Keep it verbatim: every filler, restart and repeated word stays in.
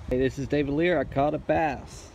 Hey, this is David Lear. I caught a bass.